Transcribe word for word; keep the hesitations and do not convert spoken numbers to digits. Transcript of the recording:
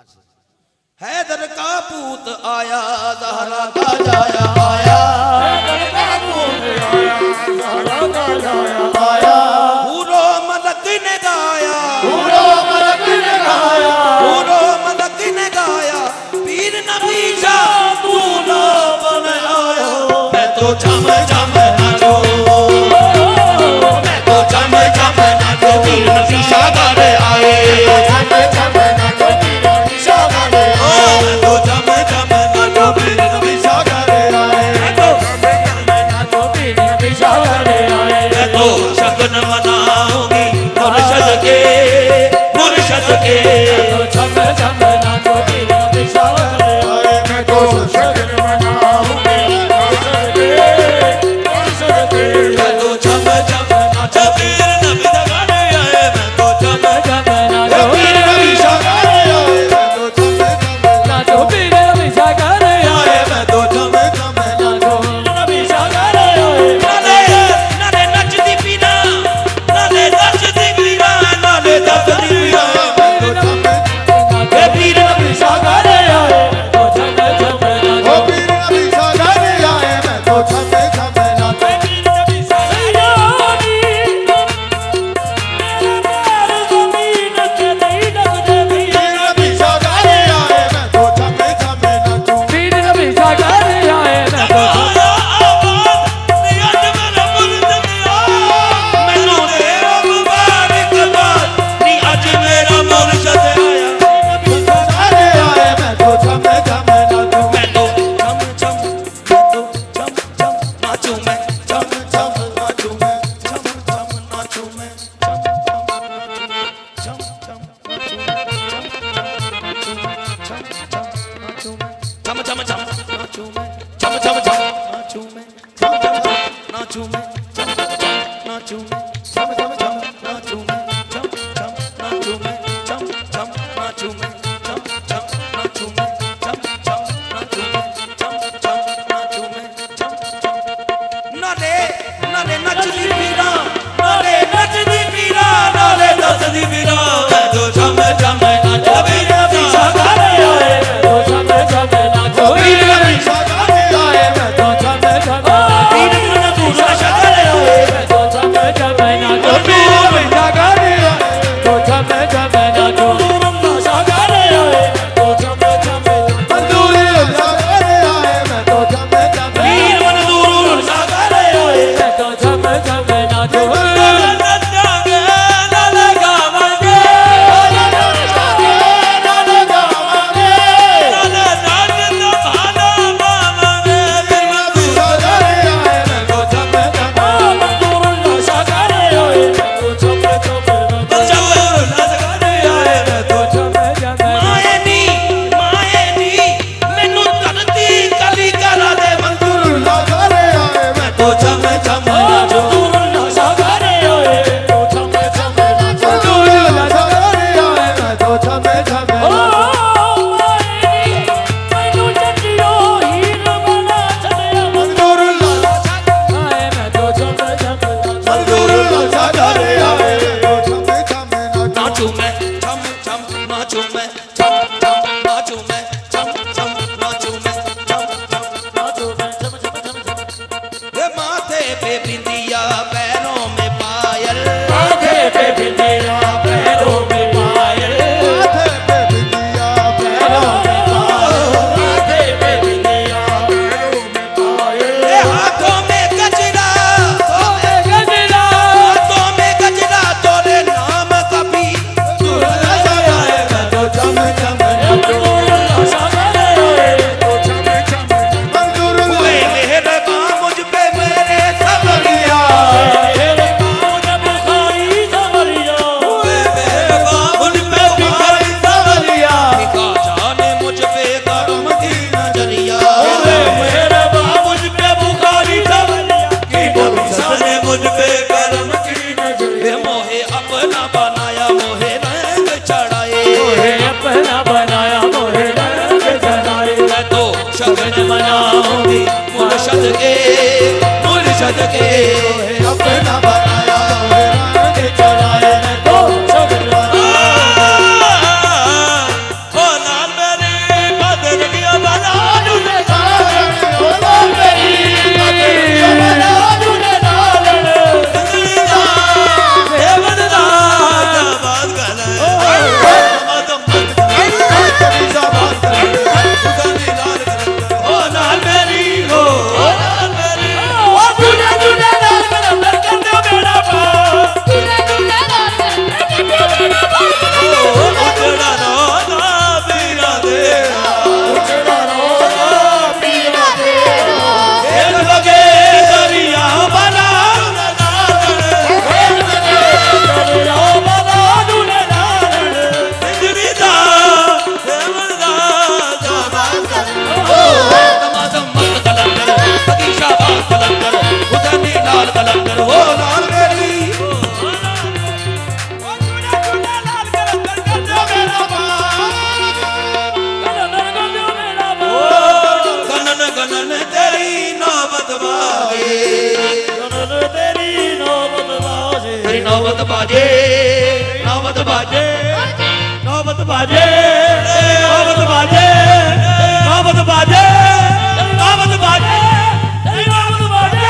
हैदर का पूत आया ज़हरा का जाया आया, हैदर का पूत आया ज़हरा का जाया आया। हूरो मलक ने गाया, हूरो मलक ने गाया, हूरो मलक ने गाया, पीर नबी शाह तू ना बन आया। मैं तो झम झम नाचो, मैं तो झम झम नाचो, पीर नबी शाह घर आए। झम झम नाचो पीर नबी शाह घर आए, मैं तो झम झम नाचो पीर नबी शाह घर आए, मैं तो झम झम नाचो पीर नबी शाह घर आए। मैं तो शगन मनाऊंगी मुर्शद के, मुर्शद के, मैं तो झम झम नाचो पीर नबी शाह घर आए। मैं तो शगन मनाऊंगी मुर्शद के, मुर्शद के, मैं तो झम झम नाचो पीर नबी शाह घर आए। मैं तो झम झम नाचो पीर नबी शाह घर आए, मैं तो झम झम नाचो पीर नबी शाह घर आए। मैं तो झम झम नाचो पीर नबी शाह घर आए। नाले नाले नचदी पीरा, नाले नचदी पीरा, नाले नचदी पीरा, मैं तो झम झम पीर नबी शाह घर आए। मैं तो झम झम नाचो पीर नबी शाह घर आए। मैं तो झम झम नाचो पीर नबी शाह घर आए। मेरे पैर ज़मीन के नहीं लगते, पीर नबी शाह घर आए। मैं तो झम झम नाचो पीर नबी शाह घर आए। मैं तो आया आबाद नी अज मेरा मुर्शद आया, मैनू तेरा मुबारक बाद नी अज मेरा मुर्शद आया। नबी शाह घर आए। मैं तो झम झम नाचो, मैं तो झम झम, मैं तो झम झम नाचूं, मैं झम झम नाचूं, मैं झम झम नाचूं, मैं झम झम नाचूं, झम झम नाचूं, मैं झम झम नाचूं, मैं झम झम नाचूं, मैं झम झम नाचूं, मैं झम झम नाचूं, मैं झम झम नाचूं, मैं झम झम नाचूं, मैं झम झम नाचूं, मैं झम झम नाचूं, मैं झम झम नाचूं, मैं झम झम। नाले नाले नचदी पीरा, नाले नचदी पीरा, नाले नचदी पीरा, मैं तो झम झम नाचो पीर नबी शाह घर आए। मैं तो झम झम नाचो पीर नबी शाह घर आए। मैं तो झम झम पीर नबी शाह घर आए। मैं तो झम झम नाचो पीर नबी शाह घर आए। तो झम झम नाचो पीर नबी शाह घर आए। तो झम झम मंजूर शाह घर आए। मैं तो झम झम पीर मंजूर शाह घर आए। मैं तो झम झम नाचो मुर्शद के, मुर्शद के अपना बनाया रंग चढ़ाए। मैं तो शगन मनाऊंगी नौबत बाजे नौबत बाजे नौबत बाजे नौबत बाजे नौबत बाजे नौबत बाजे नौबत बाजे